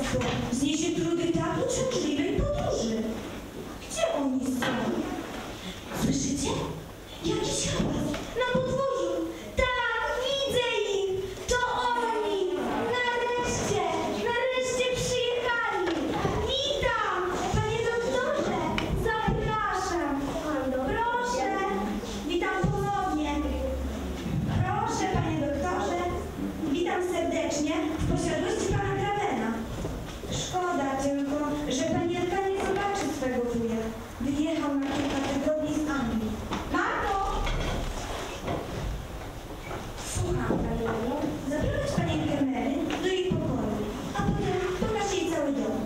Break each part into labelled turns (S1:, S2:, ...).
S1: dziecko zniesie trudy tak uciążliwej podróży. Gdzie oni są? Słyszycie? Jakiś hałas na podwórzu. Tak, widzę ich. To oni. Nareszcie przyjechali. Witam, panie doktorze. Zapraszam. Proszę. Witam ponownie. Proszę, panie doktorze. Witam serdecznie w posiadłości pana Gravena. Szkoda tylko, że panienka nie zobaczy swego wuja. Wyjechał na kilka tygodni z Anglii. Marto! Słucham, pani Aniu. Zaprowadź panienkę Mary do jej pokoju, a potem pokaż jej cały dom.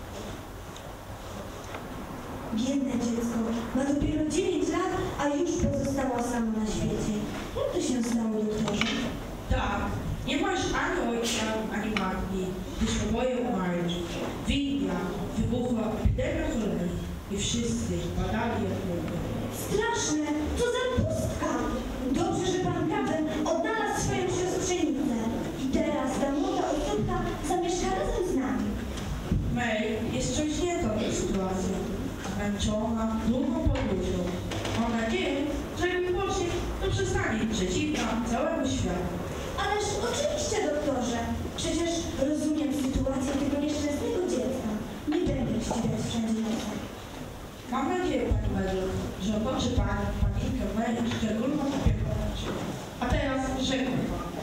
S1: Biedne dziecko ma dopiero 9 lat, a już pozostała sama na świecie. Jak to się stało, doktorze?
S2: Tak, nie masz ani ojca, ani matki, gdyż oboje umarli. W Indiach wybuchła epidemia cholery i wszyscy badali jak mogli.
S1: Straszne! Co za pustka! Dobrze, że pan Graven odnalazł swoją siostrzenicę. I teraz ta młoda osóbka zamieszka razem z nami.
S2: May jest wstrząśnięta tą sytuacją, zmęczona długą podróżą. Mam nadzieję, że wypocznie to przestanie być przeciwna całemu światu.
S1: Ależ oczywiście, doktorze. Przecież rozumiem sytuację tego nieszczęsnego dziecka. Nie będę ścigać wszędzie nosa.
S2: Mam nadzieję, pani Mary, że otoczy pani panienkę Mary szczególną opieką. A teraz żegnam pana.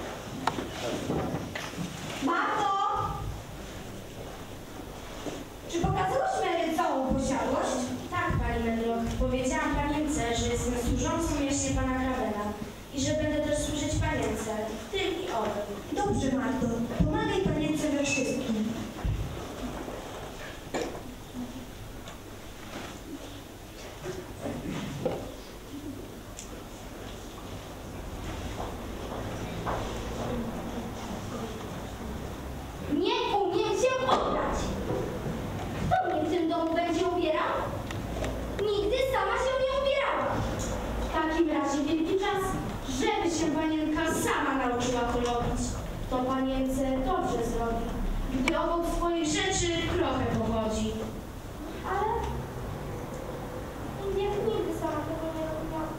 S1: Marto! Czy pokazałaś Mary całą posiadłość?
S3: Tak, pani Medlock. Powiedziałam panience, że jestem służącą mieście pana Gravena i że będę też służyć panience, w tym i owej.
S1: Dobrze, Marto. Pomagaj panience we wszystkim.
S4: Nie umiem się ubrać. Kto mnie w tym domu będzie ubierał? Nigdy sama się nie ubierałam. W takim razie wielki czas, żeby się panienka sama nauczyła to robić. To panience dobrze zrobi, gdy obok swoich rzeczy trochę pochodzi. Ale nigdy sama tego nie robiłam.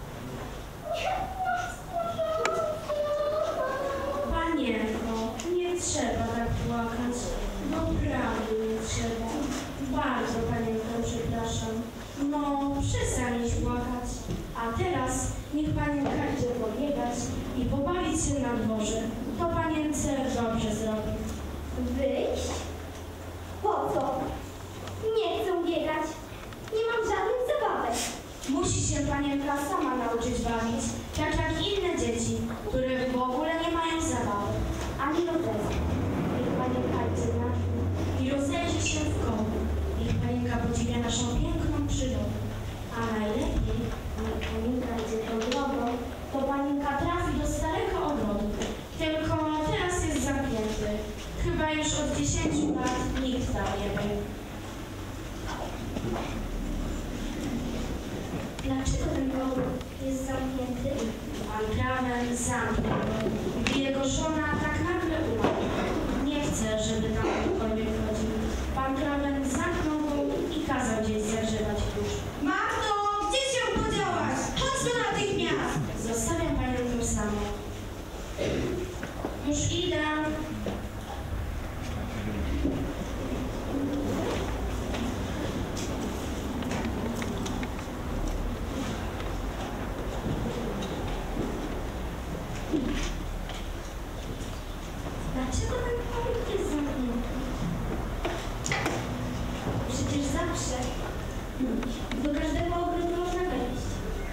S3: Panienko, nie trzeba tak płakać. Naprawdę nie trzeba. Bardzo panienkę przepraszam. No, przestaniesz płakać. A teraz niech panienka idzie pobiegać i pobawić się na dworze. To panience dobrze zrobi.
S4: Wyjść? Po co? Nie chcę biegać. Nie mam żadnych zabawek.
S3: Musi się panienka sama nauczyć bawić, tak jak inne dzieci, które w ogóle nie mają zabawy.
S4: Ani rozeznać. Niech panienka idzie na dół.
S3: I rozejrzy się w koło. Niech panienka podziwia naszą piękną przyrodę. A najlepiej, niech panienka idzie tą drogą, to panienka trafi do starego ogrodu. Tylko teraz jest zamknięty. Chyba już od 10 lat nikt tam nie był.
S4: Dlaczego ten ogród jest zamknięty?
S3: Pan Graven zamknął go, gdy jego żona tak nagle umarła. Nie chce, żeby tam ktokolwiek chodził. Pan Graven zamknął go i kazał gdzieś zagrzebać kurz.
S1: Marto, gdzie się podziałaś? Chodź tu natychmiast!
S3: Zostawiam panią tu samą. Już idę.
S4: Dlaczego ten ogród jest zamknięty? Przecież zawsze do każdego ogrodu można wejść.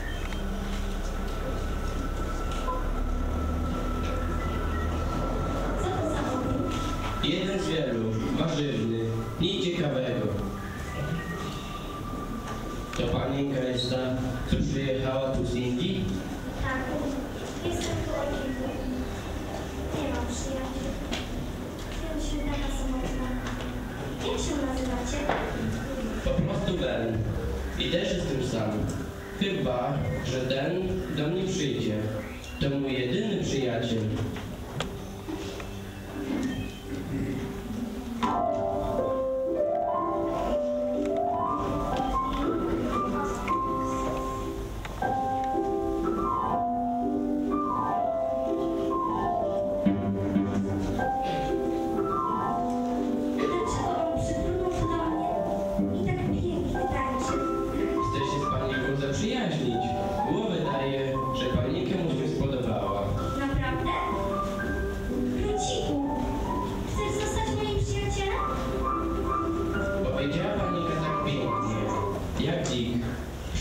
S4: Co to za ogród?
S5: Jeden z wielu, warzywny, nic ciekawego. To panienka jest ta, co przyjechała tu z Indii?
S4: Tak, jestem tu od kilku. Nie mam przyjaciół. Czuję się taka samotna. Jak się nazywacie?
S5: Po prostu Ben. I też jestem sam. Chyba, że ten do mnie przyjdzie. To mój jedyny przyjaciel.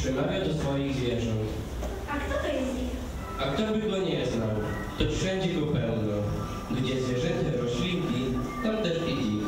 S5: przemawia do swoich zwierząt.
S3: A kto to jest ich?
S5: A kto by go nie znał, to wszędzie go pełno. Gdzie zwierzęta roślinki, tam też i dzik.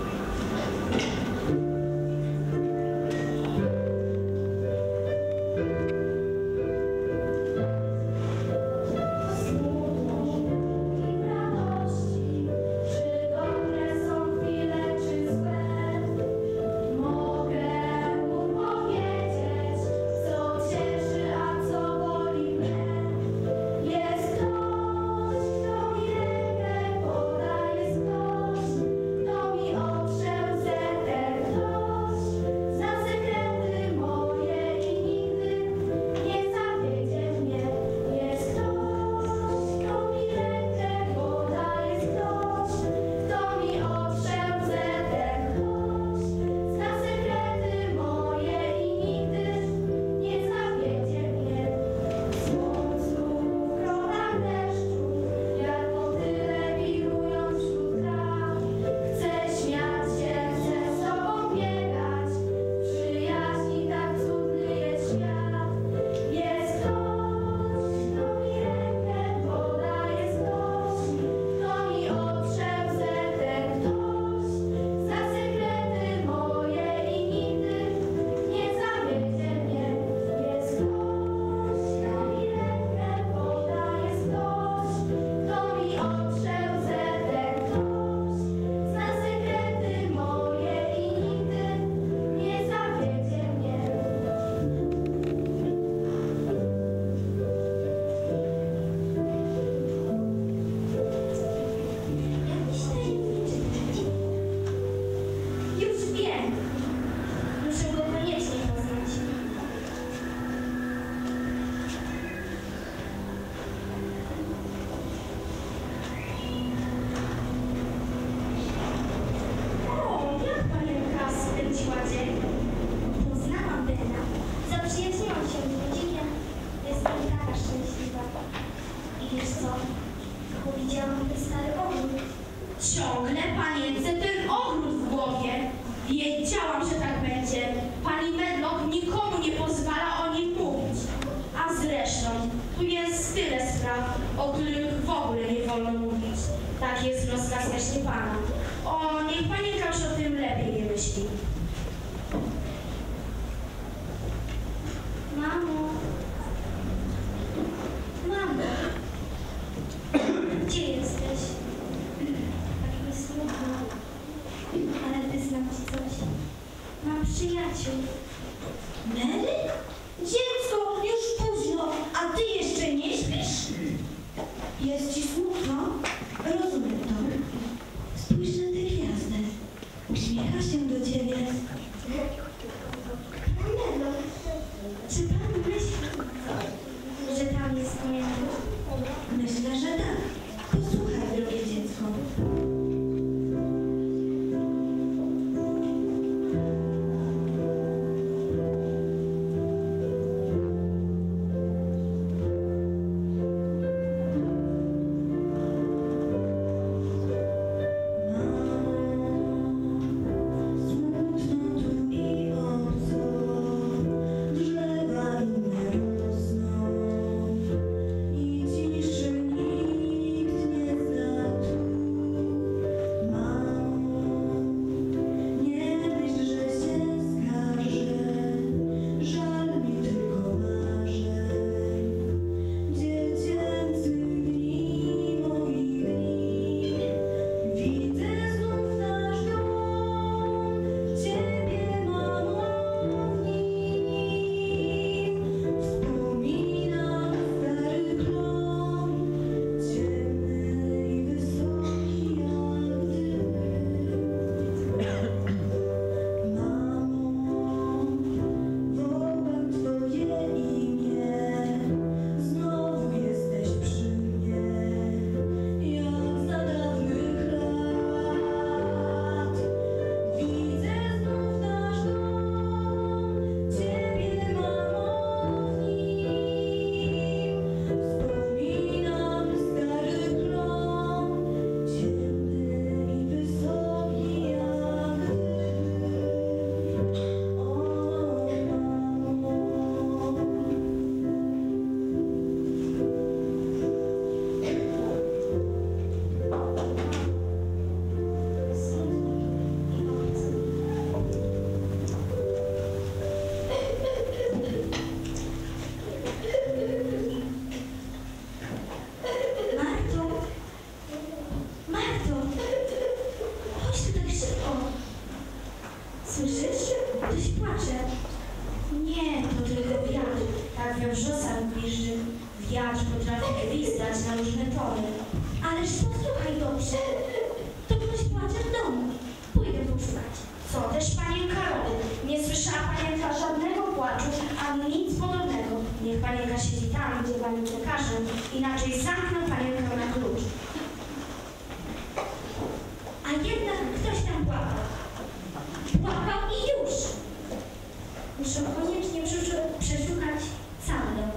S1: Ciągle panience ten ogród w głowie. Wiedziałam, że tak będzie. Pani Medlock nikomu nie pozwala o nim mówić. A zresztą, tu jest tyle spraw, o których w ogóle nie wolno mówić. Tak jest rozkaz właśnie pana. O, niech panienka już o tym lepiej nie myśli.
S3: Mamo. Mamo. Gdzie jesteś? Tak mi smutno. Ale wyznam ci coś. Mam przyjaciół.
S1: Mary? Dziecko, już późno, a ty jeszcze nie śpisz? Jest ci smutno? Rozumiem to. Spójrz na tę gwiazdę. Uśmiecha się do ciebie.
S3: Melo, czy pan myśli, że tam jest niebo?
S1: Myślę, że tak. Posłuchaj, drogie dziecko. Słyszysz? Ktoś płacze. Nie, to tylko wiatr. Tak we wrzosach bliży. Wiatr potrafi gwizdać na różne tory. Ależ posłuchaj dobrze. To ktoś płacze w domu. Pójdę poszukać. Co też, panienka robi? Nie słyszała panienka żadnego płaczu, ani nic podobnego. Niech panienka siedzi tam, gdzie panienka każe, inaczej zamknę panienkę na klucz. A jednak ktoś tam płakał. Płakał i już. Muszę koniecznie przeszukać cały dom.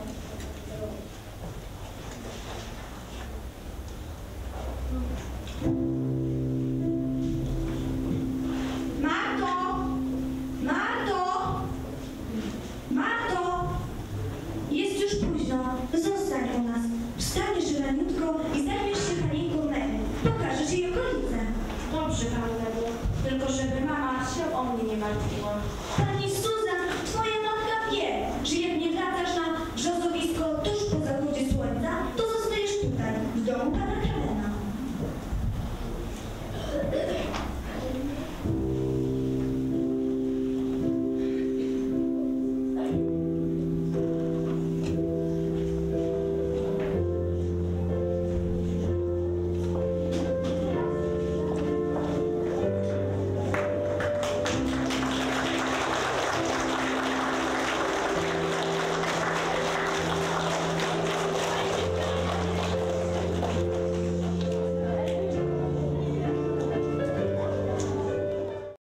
S1: Marto! Marto! Marto! Jest już późno. Zostań u nas. Wstaniesz raniutko i zajmiesz się panienką Mary. Pokażesz jej okolice. Dobrze, pani Mary. Tylko żeby mama się o mnie nie martwiła. Pani Suzan, twoja matka wie, że jak